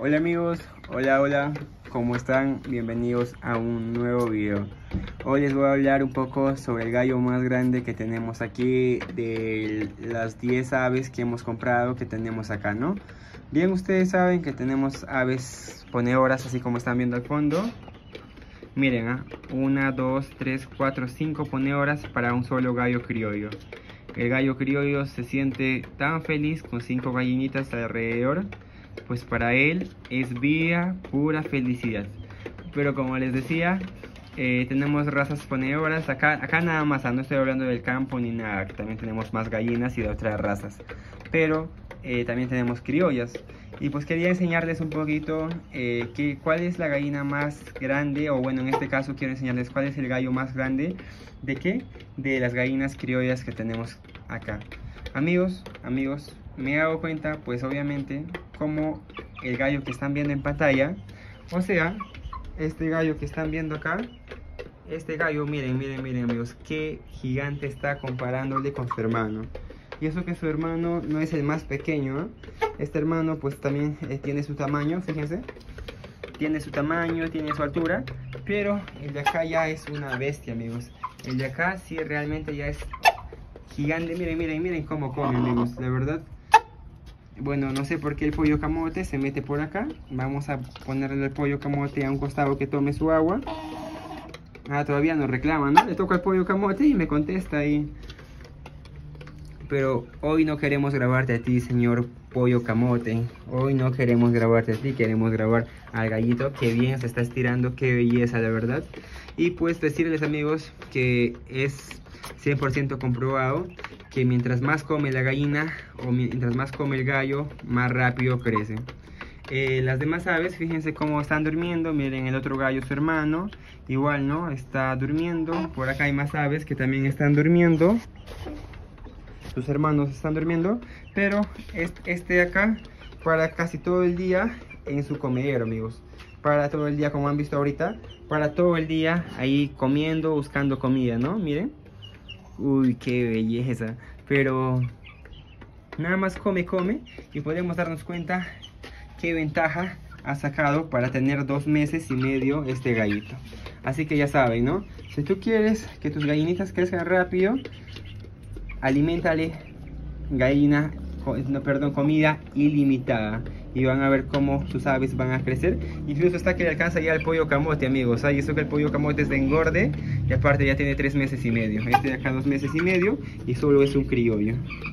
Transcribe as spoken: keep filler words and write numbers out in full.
Hola amigos, hola hola, ¿cómo están? Bienvenidos a un nuevo video. Hoy les voy a hablar un poco sobre el gallo más grande que tenemos aquí, de las diez aves que hemos comprado, que tenemos acá, ¿no? Bien, ustedes saben que tenemos aves ponedoras, así como están viendo al fondo. Miren, ¿eh? una, dos, tres, cuatro, cinco ponedoras para un solo gallo criollo. El gallo criollo se siente tan feliz con cinco gallinitas alrededor, pues para él es vida, pura felicidad. Pero como les decía, eh, tenemos razas ponedoras, acá, acá nada más, no estoy hablando del campo ni nada, también tenemos más gallinas y de otras razas, pero eh, también tenemos criollas. Y pues quería enseñarles un poquito eh, que, cuál es la gallina más grande, o bueno, en este caso quiero enseñarles cuál es el gallo más grande. ¿De qué? De las gallinas criollas que tenemos acá. Amigos, amigos, me he dado cuenta, pues obviamente, como el gallo que están viendo en pantalla, o sea, este gallo que están viendo acá, este gallo, miren, miren, miren amigos, qué gigante está comparándole con su hermano. Y eso que su hermano no es el más pequeño, ¿eh? Este hermano pues también eh, tiene su tamaño, fíjense. Tiene su tamaño, tiene su altura, pero el de acá ya es una bestia, amigos. El de acá sí realmente ya es gigante. Miren, miren, miren cómo come, amigos, la verdad. Bueno, no sé por qué el pollo camote se mete por acá. Vamos a ponerle el pollo camote a un costado que tome su agua. Ah, todavía no reclama, ¿no? Le toca al pollo camote y me contesta ahí. Pero hoy no queremos grabarte a ti, señor pollo camote. Hoy no queremos grabarte a ti, queremos grabar al gallito. Que bien se está estirando, qué belleza, la verdad. Y pues decirles, amigos, que es cien por ciento comprobado que mientras más come la gallina o mientras más come el gallo, más rápido crece. Eh, las demás aves, fíjense cómo están durmiendo. Miren, el otro gallo, su hermano, igual, ¿no? Está durmiendo. Por acá hay más aves que también están durmiendo. Sus hermanos están durmiendo, pero este de acá para casi todo el día en su comedero, amigos. Para todo el día, como han visto ahorita, para todo el día ahí comiendo, buscando comida, ¿no? Miren. Uy, qué belleza. Pero nada más come, come, y podemos darnos cuenta qué ventaja ha sacado para tener dos meses y medio este gallito. Así que ya saben, ¿no? Si tú quieres que tus gallinitas crezcan rápido, aliméntale gallina, no, perdón, comida ilimitada, y van a ver cómo sus aves van a crecer. Incluso hasta que le alcanza ya el pollo camote, amigos. Y eso que el pollo camote es de engorde, y aparte ya tiene tres meses y medio. Este de acá dos meses y medio, y solo es un criollo.